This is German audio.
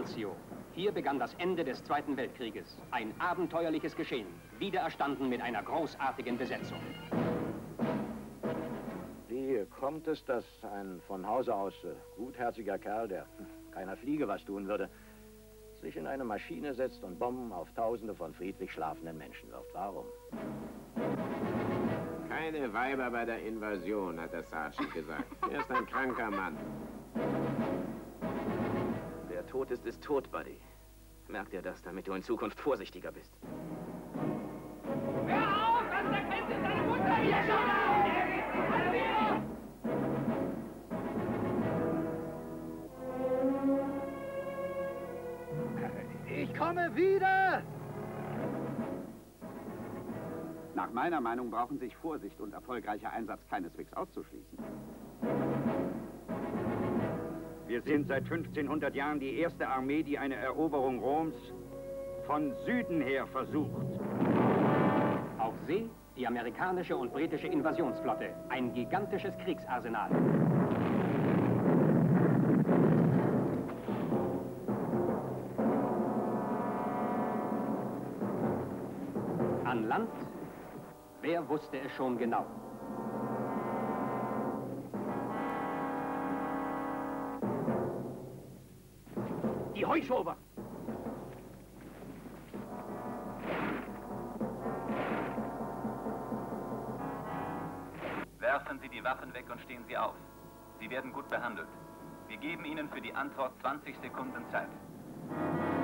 Anzio. Hier begann das Ende des Zweiten Weltkrieges. Ein abenteuerliches Geschehen, wiedererstanden mit einer großartigen Besetzung. Wie kommt es, dass ein von Hause aus gutherziger Kerl, der keiner Fliege was tun würde, sich in eine Maschine setzt und Bomben auf Tausende von friedlich schlafenden Menschen wirft? Warum? Keine Weiber bei der Invasion, hat der Sergeant gesagt. Er ist ein kranker Mann. Wer tot ist, ist tot, Buddy. Merk dir das, damit du in Zukunft vorsichtiger bist. Hör auf! Das erkennt sich deine Mutter hier schon auf! Ich komme wieder! Nach meiner Meinung brauchen sich Vorsicht und erfolgreicher Einsatz keineswegs auszuschließen. Wir sind seit 1500 Jahren die erste Armee, die eine Eroberung Roms von Süden her versucht. Auf See die amerikanische und britische Invasionsflotte. Ein gigantisches Kriegsarsenal. An Land, wer wusste es schon genau? Die Heuschober! Werfen Sie die Waffen weg und stehen Sie auf. Sie werden gut behandelt. Wir geben Ihnen für die Antwort 20 Sekunden Zeit.